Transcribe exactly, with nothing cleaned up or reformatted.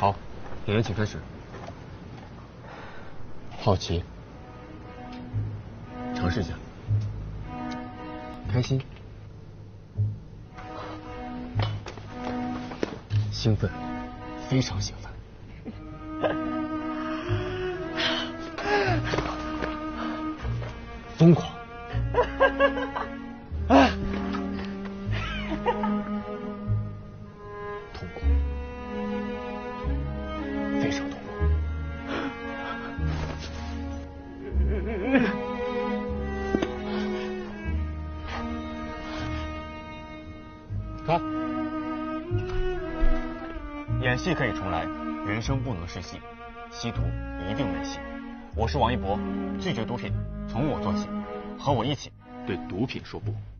好，演员请开始。好奇，尝试一下。开心，兴奋，非常兴奋。疯狂，痛苦，非常痛苦。看， 演戏可以重来，人生不能是戏，吸毒一定没戏。我是王一博，拒绝毒品，从我做起，和我一起对毒品说不。